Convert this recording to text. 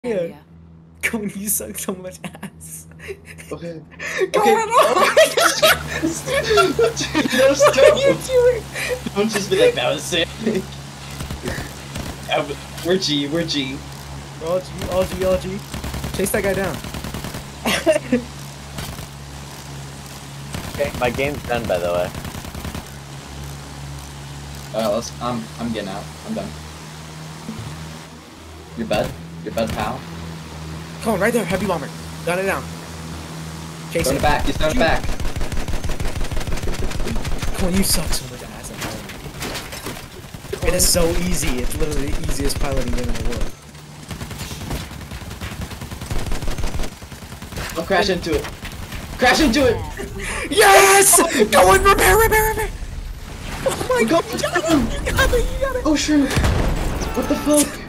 area. Cohen, you suck so much ass. Okay. Cohen, No, stop. What are you doing? Don't just be like, that was sick. We're G, we're G. All G, all G, all G. Chase that guy down. Okay, my game's done, by the way. I'm getting out. I'm done. Your bed? Your bed, pal? Cohen, right there, heavy bomber. Gun it down. Chase Throw it. it back, he's throwing it back. Cohen, you suck so much ass. It is so easy. It's literally the easiest piloting game in the world. Don't crash into it. Crash into it! Yes! Go in, repair! Oh my god, you got it! You got it! Oh, sure. What the fuck?